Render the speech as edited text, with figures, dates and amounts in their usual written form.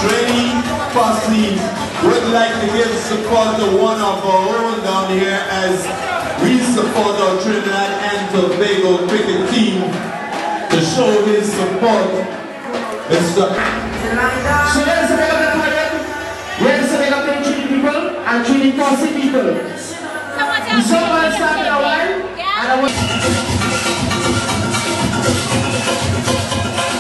Trainee Posse would like to give support to one of our own down here as we support our Trinidad and Tobago cricket team to show his support. So let's make up the carib. Let's make up the Trinity people and Trinity Posse people. The song will start in a while and I will